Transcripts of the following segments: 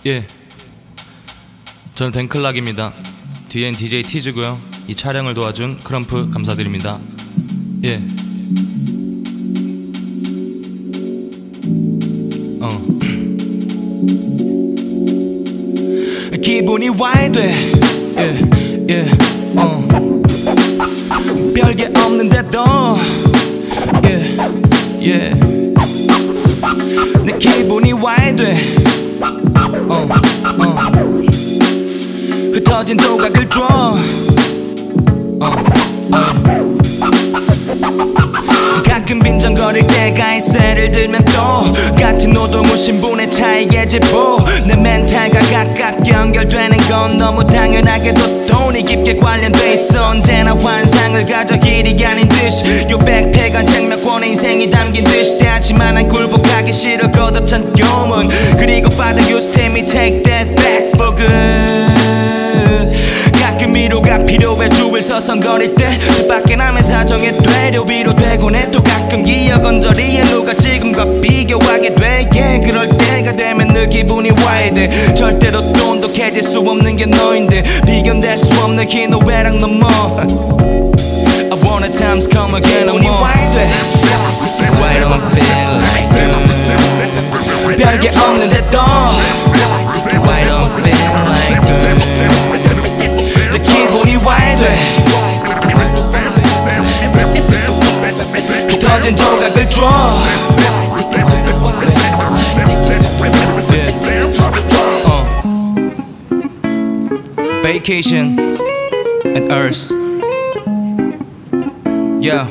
예, 저는 댄클락입니다. 뒤엔 DJ 티즈고요. 이 촬영을 도와준 크럼프 감사드립니다. 예. 기분이 와이돼. 별게 없는데도 내 기분이 와이돼. 흩어진 조각을 줘. 가끔 빈정거릴 때가 있어를 들면 또 같은 노동우 신분의 차이에 짚고 내 멘탈과 가깝게 연결되는 건 너무 당연하게도 돈이 깊게 관련돼 있어. 언제나 환상을 가져 길이 아닌 듯이 요 백팩 책몇권의 인생이 담긴 듯이 하지만 난 굴복하기 싫어 걷어찬 교문. 그리고 Father you tell me take that back for good. 가끔 위로가 필요해 주위를 서성거릴 때 뜻밖의 남의 사정에 되려 위로되곤 해. 또 가끔 기억 언저리에 누가 지금과 비교하게 돼. 그럴 때가 되면 늘 기분이 와야 돼. 절대로 돈독해질 수 없는 게 너인데 비견될 수 없는 긴 오해랑 넘어. I wanna times come again no more. Why don't feel like good. 별게 없는데도 Why don't feel like good. 내 기분이 와야 돼. 흩어진 조각을 줘. Vacation and Earth. Yeah.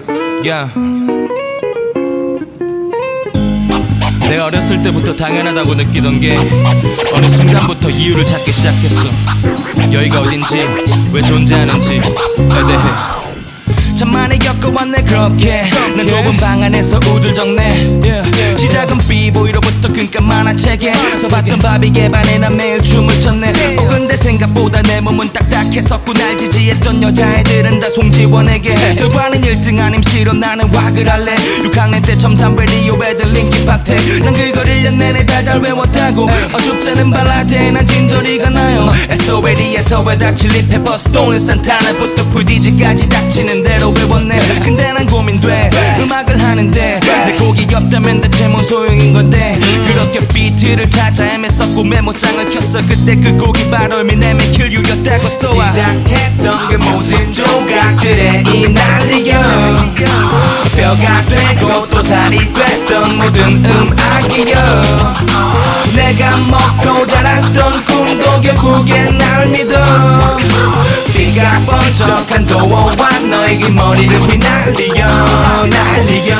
내가 어렸을 때부터 당연하다고 느끼던 게 어느 순간부터 이유를 찾기 시작했어. 여기가 어딘지, 왜 존재하는지에 대해 참 많이 겪어왔네. 그렇게 난 좁은 방 안에서 우둘정네. 시작은 비보이로부터 끈끈 만화책에 써봤던 바비게 반해 난 매일 춤을 췄네. 근데 생각보다 내 몸은 딱딱했었고 날 지지했던 여자애들은 다 송지원에게. 결과는 1등 아님 싫어 나는 왁을 할래. 6학년 때 첨산 라디오 애들 링킨 팍테. 난 그걸 1년 내내 달달 외웠다고. 어줍잖은 발라드에 난 진저리가 나요. SOL에서 왜 다 칠리페퍼스 또는 산타나부터 풀디지까지 닥치는 대로 외웠네. 근데 난 고민돼. 음악을 하는데 내 곡이 없다면 대체 뭔 소용인 건데. 그렇게 비트를 찾아 헤맸었고 메모장을 켰어. 그때 그 곡이 바로 에미넴의 Kill You였다고 쏘아. 시작했던 그 모든 조각들에 이 난리여 뼈가 되고 또 살이 됐던 모든 음악이여. 내가 먹고 자랐던 꿈도 결국엔 날 믿어. 비가 번쩍한 도어와 너에게 머리를 휘날리여. 날리여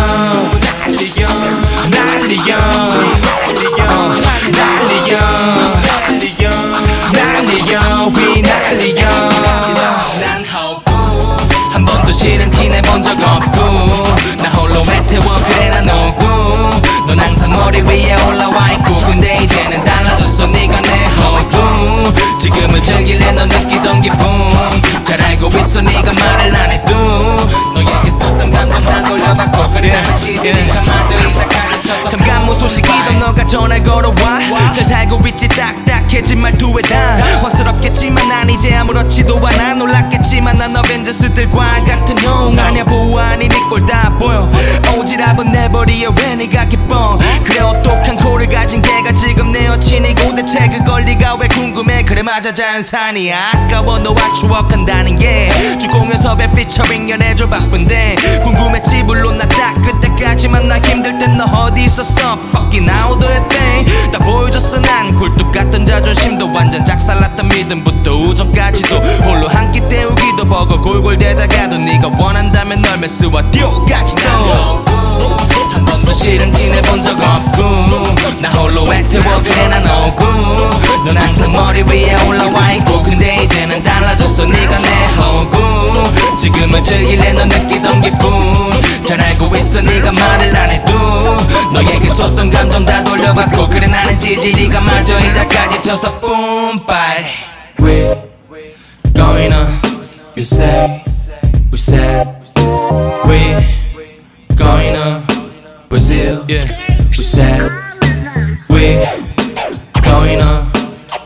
휘날리여. 난 호구 한 번도 싫은 티 내본 적 없고 나 홀로 애태워 그래 난 오구. 넌 항상 머리 위에 올라와 있고 근데 이제는 달라졌어 네가 내 호구. 지금을 즐길래 너 느끼던 기분 잘 알고 있어 네가 말을 안 해도. 너에게 썼던 감정 다 돌려받고 그래 나는 이제 네가 마저 이제 가르쳐서 감감무소식이던 너가 전화 걸어와. 잘 살고 있지 딱딱해진 말투에 다 확스럽겠지만 난 이제 아무렇지도 않아. 놀랐겠지만 난 어벤져스들과 같은 형 아냐. 보아하니 네 꼴 다 보여. 오지랖은 내버리에 왜 네가 기뻐. 그래 어똑한 코를 가진 걔가 지금 내 여친이고 대체 그걸 네가 왜 궁금해. 그래 맞아 자연산이야. 아까워 너와 추억한다는 게 주공연 섭외 피처링 연애줘 바쁜데 궁금했지 물론 나 딱 그때까지만. 나 힘들 땐 너 어디 있었어. Fucking all the thing 다 보여줬어. 난 굴뚝 같던 자존심도 완전 작살났던 믿음부터 우정까지도 홀로 한 끼 때우기도 버거 골골대다가도 네가 원한다면 널 메스와 듀오까지도. 한 번도 싫은 티 내본 적 없고 나 홀로 애태워 그래 난 오구. 넌 항상 머리 위에 올라와 있고 근데 이제는 달라졌어 네가 내 호구. 지금은 즐길래 너 느끼던 기분 잘 알고 있어 네가 말을 안 해도. 너에게 쏟던 감정 다 돌려받고 그래 나는 찌질이가 마저 이자까지 쳐서 boom bye. We going on you say we said we going on Brazil. We said we going on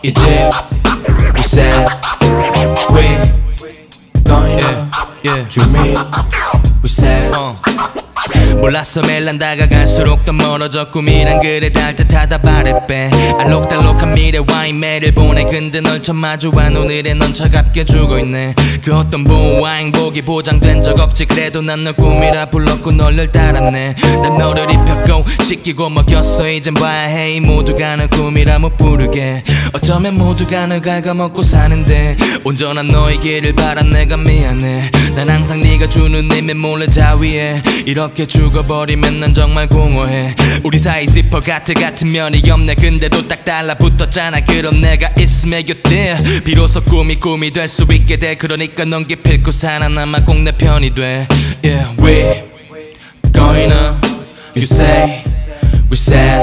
Egypt, we said we going dreaming, we said 몰랐어 매일 난 다가갈수록 더 멀어져 꿈이란 그래 닿을 듯하다 바래빼 알록달록한 미래와 이메일을 보내 근데 널 처음 마주한 오늘의 넌 차갑게 죽어있네 그 어떤 보호와 행복이 보장된 적 없지 그래도 난 널 꿈이라 불렀고 널 늘 따랐네 난 너를 입혔고 씻기고 먹였어 이젠 봐야 해 이 모두가 널 꿈이라 못 부르게 어쩌면 모두가 널 갉아먹고 사는데 온전한 너의 길을 바란 내가 미안해 난 항상 네가 주는 힘에 몰래 자위해 이렇게 죽어버리면 난 정말 공허해 우리 사이 지퍼 같은 면이 없네 근데도 딱 달라붙었잖아 그럼 내가 있음에 곁에 비로소 꿈이 될 수 있게 돼 그러니까 넌 기필코 살아남아 꼭 내 편이 돼 Yeah, we going up You say, we said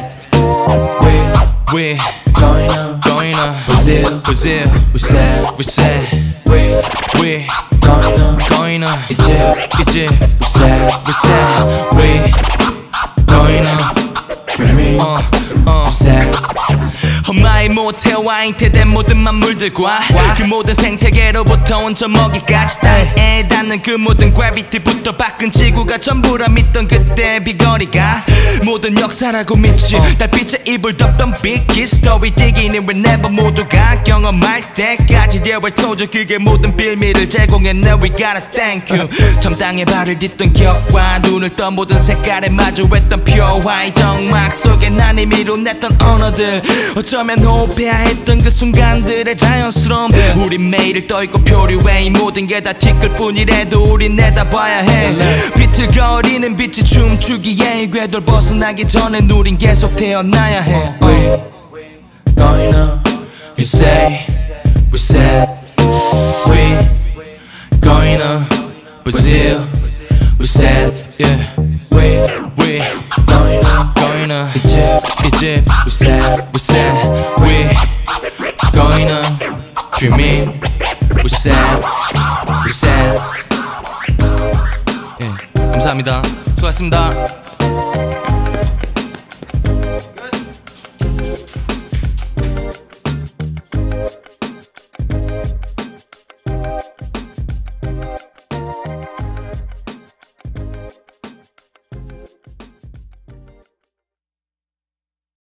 We going up Brazil, we said We going up Egypt, we said We going up dreaming, we said 엄마의 모태와 잉태된 모든 만물들과 그 모든 생태계로부터 온 저 먹이까지 땅에 닿는 그 모든 gravity부터 바꾼 지구가 전부라 믿던 그때의 비거리가 모든 역사라고 믿지 달빛에 입을 덮던 big history digging will never 모두가 경험할 때까지 they were told you 그게 모든 빌미를 제공했네 we gotta thank you 참 땅에 발을 딛던 기억과 눈을 떤 모든 색깔에 마주했던 표화의 정막 속에 난 이미 이뤄냈던 언어들 어쩌면 호흡해야 했던 그 순간들의 자연스러움 우린 매일을 떠있고 표류해 이 모든 게 다 티끌 뿐이라도 우린 내다봐야 해 비틀거리는 빛이 춤추기에 이 궤도를 벗어나기 전에 우린 계속 태어나야 해 We going up You say We said We going up Brazil We said yeah We going up Egypt We said We going up dreaming We said 예, 감사합니다. 수고하셨습니다.